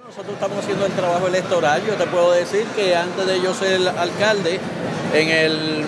Nosotros estamos haciendo el trabajo electoral. Yo te puedo decir que antes de yo ser alcalde, en el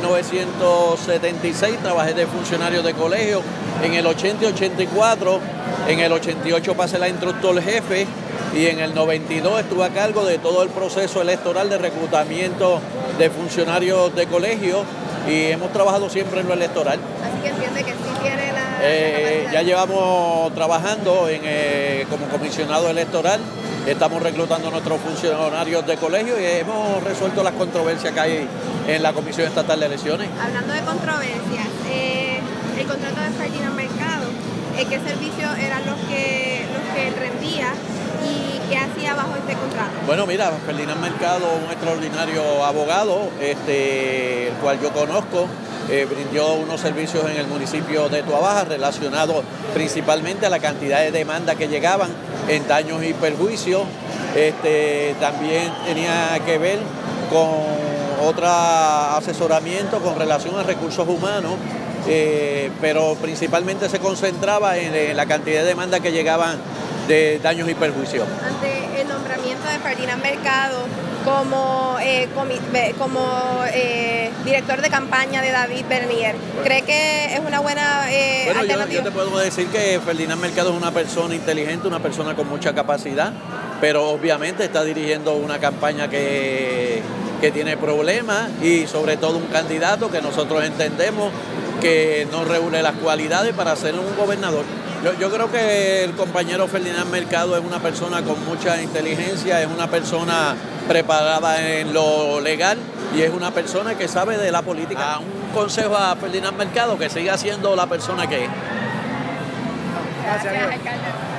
1976 trabajé de funcionario de colegio, en el 80 y 84, en el 88 pasé la instructor jefe y en el 92 estuve a cargo de todo el proceso electoral de reclutamiento de funcionarios de colegio y hemos trabajado siempre en lo electoral. Así que entiende que sí tiene la ya llevamos trabajando como comisionado electoral, estamos reclutando a nuestros funcionarios de colegio y hemos resuelto las controversias que hay en la Comisión Estatal de Elecciones. Hablando de controversias, el contrato de Ferdinand Mercado, ¿qué servicios eran los que él rendía y qué hacía bajo este contrato? Bueno, mira, Ferdinand Mercado, un extraordinario abogado, el cual yo conozco, brindó unos servicios en el municipio de Tuabaja relacionados principalmente a la cantidad de demandas que llegaban en daños y perjuicios. También tenía que ver con otro asesoramiento con relación a recursos humanos, pero principalmente se concentraba en la cantidad de demandas que llegaban de daños y perjuicios. Ante el nombramiento de Ferdinand Mercado como director de campaña de David Bernier, ¿cree que es una buena alternativa? Yo te puedo decir que Ferdinand Mercado es una persona inteligente, una persona con mucha capacidad, pero obviamente está dirigiendo una campaña que tiene problemas y sobre todo un candidato que nosotros entendemos que no reúne las cualidades para ser un gobernador. Yo creo que el compañero Ferdinand Mercado es una persona con mucha inteligencia, es una persona preparada en lo legal y es una persona que sabe de la política. Un consejo a Ferdinand Mercado, que siga siendo la persona que es. Gracias, alcalde.